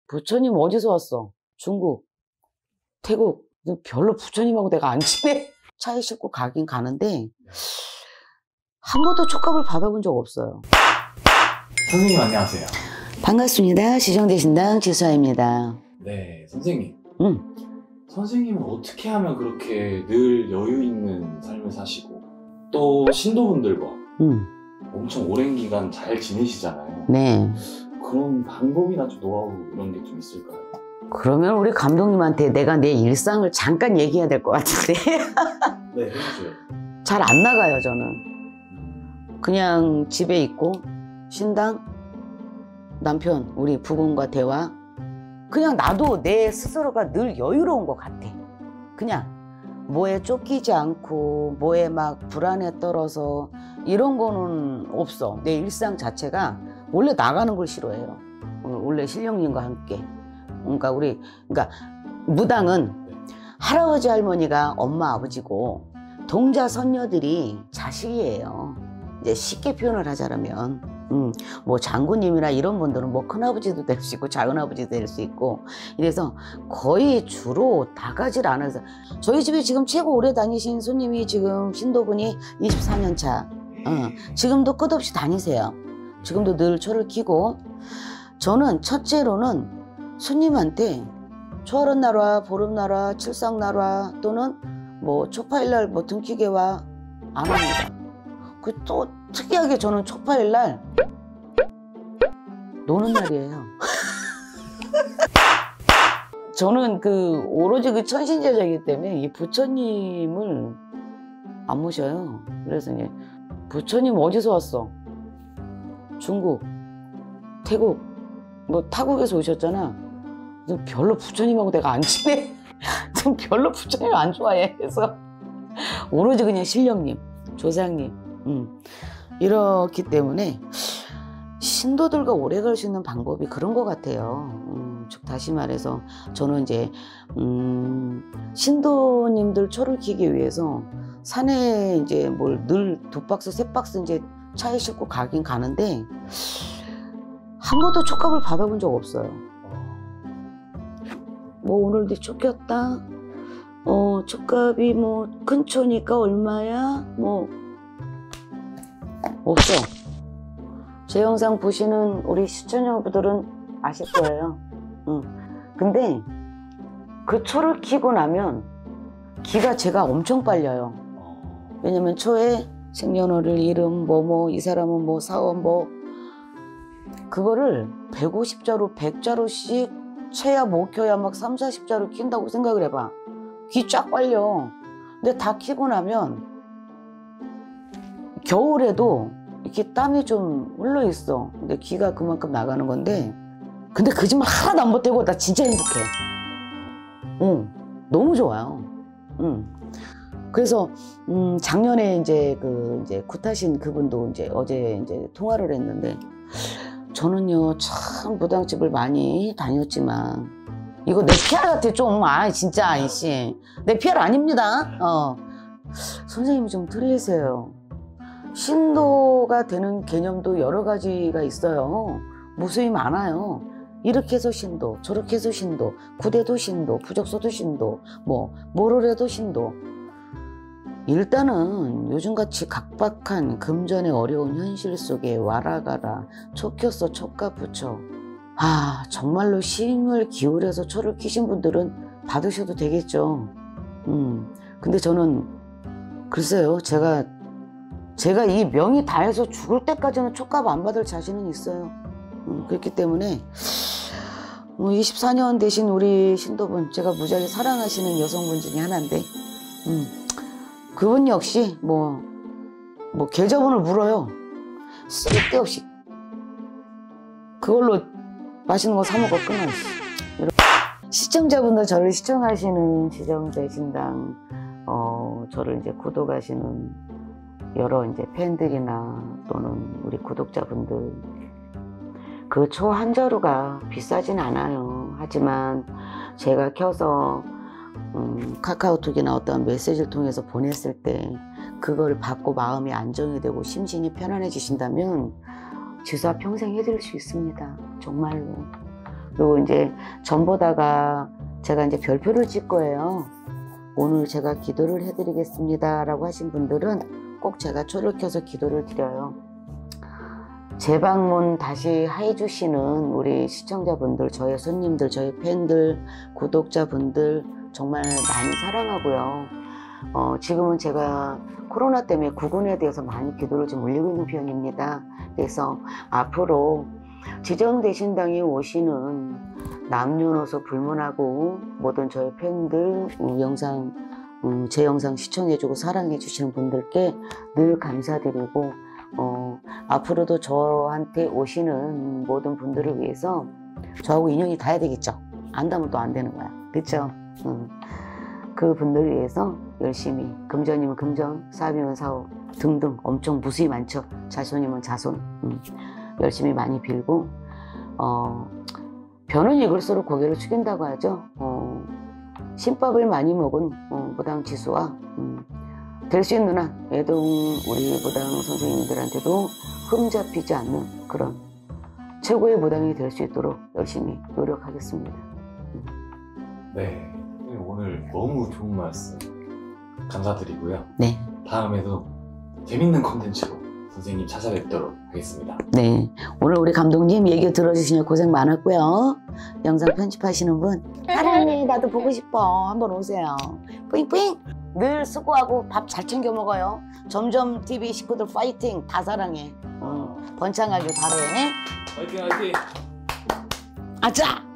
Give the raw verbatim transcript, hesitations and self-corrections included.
부처님 어디서 왔어? 중국, 태국. 별로 부처님하고 내가 안 친해. 차에 싣고 가긴 가는데 한 번도 촉감을 받아본 적 없어요. 선생님 안녕하세요. 반갑습니다. 시정대신당 지수아입니다. 네, 선생님. 응. 선생님은 어떻게 하면 그렇게 늘 여유 있는 삶을 사시고 또 신도분들과 응. 엄청 오랜 기간 잘 지내시잖아요. 네. 그런 방법이나 좀 노하우 이런 게 좀 있을까요? 그러면 우리 감독님한테 내가 내 일상을 잠깐 얘기해야 될 것 같은데. 네, 해주세요. 잘 안 나가요, 저는. 그냥 집에 있고 신당, 남편, 우리 부군과 대화. 그냥 나도 내 스스로가 늘 여유로운 것 같아. 그냥 뭐에 쫓기지 않고 뭐에 막 불안에 떨어서 이런 거는 없어. 내 일상 자체가 원래 나가는 걸 싫어해요. 원래 신령님과 함께. 그러니까 우리 그러니까 무당은 할아버지 할머니가 엄마 아버지고 동자 선녀들이 자식이에요. 이제 쉽게 표현을 하자면 음, 뭐 장군님이나 이런 분들은 뭐 큰아버지도 될 수 있고 작은아버지도 될 수 있고 이래서 거의 주로 나가질 않아서 저희 집에 지금 최고 오래 다니신 손님이 지금 신도분이 이십사 년 차. 어, 지금도 끝없이 다니세요. 지금도 늘 초를 키고 저는 첫째로는 손님한테 초하룻 날 와, 보름 날 와, 칠삭 날 와 또는 뭐 초파일 날 뭐 등키게 와 안 합니다. 그 또 특이하게 저는 초파일 날 노는 날이에요. 저는 그 오로지 그 천신제자이기 때문에 이 부처님을 안 모셔요. 그래서 이제 부처님 어디서 왔어? 중국, 태국, 뭐 타국에서 오셨잖아. 별로 부처님하고 내가 안 친해. 별로 부처님 안 좋아해. 그래서 오로지 그냥 신령님, 조상님. 음. 이렇기 때문에 신도들과 오래 갈 수 있는 방법이 그런 것 같아요. 음, 즉 다시 말해서 저는 이제 음, 신도님들 초를 키기 위해서 산에 이제 뭘 늘 두 박스 세 박스 이제 차에 싣고 가긴 가는데 한 번도 촉감을 받아본 적 없어요. 뭐 오늘도 촉겼다. 어 촉감이 뭐 큰 초니까 얼마야? 뭐 없어. 제 영상 보시는 우리 시청자분들은 아실 거예요. 응. 근데 그 초를 키고 나면 기가 제가 엄청 빨려요. 왜냐면 초에 생년월일 이름 뭐뭐 이 사람은 뭐 사원 뭐 그거를 백오십 자로 백 자로씩 채야 못 켜야 막 삼사십 자로 킨다고 생각을 해봐. 귀 쫙 빨려. 근데 다 키고 나면 겨울에도 이렇게 땀이 좀 흘러 있어. 근데 귀가 그만큼 나가는 건데 근데 거짓말 하나도 안 보태고 나 진짜 행복해. 응, 너무 좋아요. 응. 그래서 음, 작년에 이제 그 이제 굿하신 그분도 이제 어제 이제 통화를 했는데 저는요 참 무당집을 많이 다녔지만 이거 내 피알 같아 좀. 아 진짜 아니씨 내 피알 아닙니다. 어 선생님이 좀 틀리세요. 신도가 되는 개념도 여러 가지가 있어요. 무수히 많아요. 이렇게 해서 신도, 저렇게 해서 신도, 구대도 신도, 부적소도 신도, 뭐 뭐를 해도 신도. 일단은 요즘같이 각박한 금전의 어려운 현실 속에 와라가라 촉켰어 촉가 부처. 아 정말로 힘을 기울여서 초를 키신 분들은 받으셔도 되겠죠. 음 근데 저는 글쎄요 제가 제가 이 명이 다해서 죽을 때까지는 촉값 안 받을 자신은 있어요. 음, 그렇기 때문에 뭐 이십사 년 되신 우리 신도분 제가 무지하게 사랑하시는 여성분 중에 하나인데 음, 그분 역시 뭐, 뭐 계좌번호를 물어요. 쓸데없이 그걸로 맛있는 거 사 먹어 끊어. 시청자분들 저를 시청하시는 시정대신당 어, 저를 이제 구독하시는 여러 이제 팬들이나 또는 우리 구독자분들 그 초 한 자루가 비싸진 않아요. 하지만 제가 켜서 음, 카카오톡이나 어떤 메시지를 통해서 보냈을 때 그걸 받고 마음이 안정이 되고 심신이 편안해지신다면 지수와 평생 해드릴 수 있습니다. 정말로. 그리고 이제 전보다가 제가 이제 별표를 찍 거예요. 오늘 제가 기도를 해드리겠습니다 라고 하신 분들은 꼭 제가 초를 켜서 기도를 드려요. 재방문 다시 해주시는 우리 시청자분들, 저의 손님들, 저의 팬들, 구독자분들 정말 많이 사랑하고요. 어, 지금은 제가 코로나 때문에 구군에 대해서 많이 기도를 좀 올리고 있는 편입니다. 그래서 앞으로 지정대신당에 오시는 남녀노소 불문하고 모든 저희 팬들 음, 영상 음, 제 영상 시청해주고 사랑해주시는 분들께 늘 감사드리고 어, 앞으로도 저한테 오시는 모든 분들을 위해서 저하고 인연이 닿아야 되겠죠. 안 닿으면 또 안 되는 거야. 그쵸? 음. 그 분들을 위해서 열심히 금전이면 금전, 사업이면 사업 등등 엄청 무수히 많죠. 자손이면 자손 음. 열심히 많이 빌고 어, 변은 익을수록 고개를 숙인다고 하죠. 어, 신밥을 많이 먹은 어, 무당지수와 음, 될 수 있는 한 애동 우리 무당 선생님들한테도 흠 잡히지 않는 그런 최고의 무당이 될 수 있도록 열심히 노력하겠습니다. 음. 네, 오늘 너무 좋은 말씀 감사드리고요. 네. 다음에도 재밌는 콘텐츠로 선생님 찾아뵙도록 하겠습니다. 네, 오늘 우리 감독님 얘기 들어주시냐 고생 많았고요. 영상 편집하시는 분 사랑해, 나도 보고 싶어, 한번 오세요. 뿌잉뿌잉. 늘 수고하고 밥 잘 챙겨 먹어요. 점점 티비 식구들 파이팅. 다 사랑해. 어, 번창하길 바래. 화이팅 화이팅. 아자.